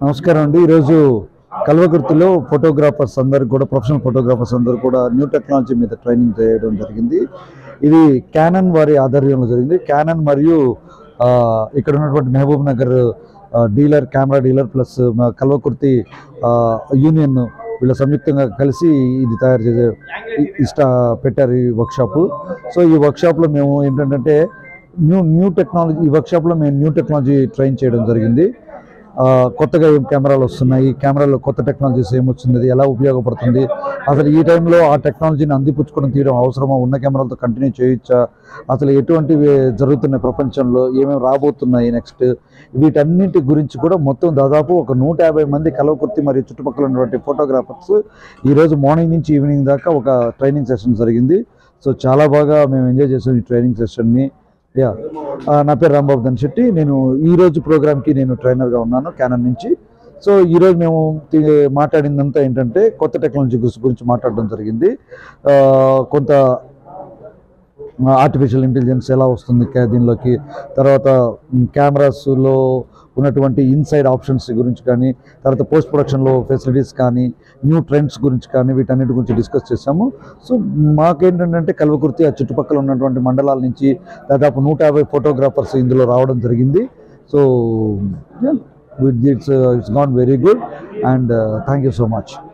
నమస్కారం అండి. ఈరోజు కల్వకుర్తిలో ఫోటోగ్రాఫర్స్ అందరికి కూడా ప్రొఫెషనల్ ఫోటోగ్రాఫర్స్ అందరూ కూడా న్యూ టెక్నాలజీ మీద ట్రైనింగ్ చేయడం జరిగింది. ఇది క్యానన్ వారి ఆధ్వర్యంలో జరిగింది. క్యానన్ మరియు ఇక్కడ ఉన్నటువంటి Mahabubnagar dealer, camera dealer plus Kalwakurthy union వీళ్ళ సంయుక్తంగా కలిసి ఇది తయారు చేసే పెట్టారు ఈ వర్క్షాప్. సో ఈ వర్క్షాప్లో మేము ఏంటంటే న్యూ టెక్నాలజీ, ఈ వర్క్షాప్లో మేము న్యూ టెక్నాలజీ ట్రైన్ చేయడం జరిగింది. కొత్తగా ఏం కెమెరాలు వస్తున్నాయి, కెమెరాలో కొత్త టెక్నాలజీస్ ఏమొచ్చింది, ఎలా ఉపయోగపడుతుంది, అసలు ఈ టైంలో ఆ టెక్నాలజీని అందిపుచ్చుకొని తీయడం అవసరమా, ఉన్న కెమెరాలతో కంటిన్యూ చేయొచ్చా, అసలు ఎటువంటివి జరుగుతున్నాయి ప్రపంచంలో, ఏమేమి రాబోతున్నాయి నెక్స్ట్, వీటన్నింటి గురించి కూడా మొత్తం దాదాపు ఒక 150 మంది కల్వకుర్తి మరియు చుట్టుపక్కల ఉన్నటువంటి ఫోటోగ్రాఫర్స్ ఈరోజు మార్నింగ్ నుంచి ఈవినింగ్ దాకా ఒక ట్రైనింగ్ సెషన్ జరిగింది. సో చాలా బాగా మేము ఎంజాయ్ చేసాం ఈ ట్రైనింగ్ సెషన్ని. నా పేరు రాంబాబు శెట్టి. నేను ఈరోజు ప్రోగ్రామ్కి నేను ట్రైనర్గా ఉన్నాను క్యానన్ నుంచి. సో ఈరోజు మేము మాట్లాడిందంతా ఏంటంటే కొత్త టెక్నాలజీ గురించి మాట్లాడడం జరిగింది. కొంత ఆర్టిఫిషియల్ ఇంటెలిజెన్స్ ఎలా వస్తుంది దీనిలోకి, తర్వాత కెమెరాస్లో ఉన్నటువంటి ఇన్సైడ్ ఆప్షన్స్ గురించి కానీ, తర్వాత పోస్ట్ ప్రొడక్షన్లో ఫెసిలిటీస్ కానీ, న్యూ ట్రెండ్స్ గురించి కానీ, వీటన్నిటి గురించి డిస్కస్ చేసాము. సో మాకేంటంటే కల్వకుర్తి ఆ చుట్టుపక్కల ఉన్నటువంటి మండలాల నుంచి దాదాపు 150 ఫోటోగ్రాఫర్స్ ఇందులో రావడం జరిగింది. So it's gone very good and thank you so much.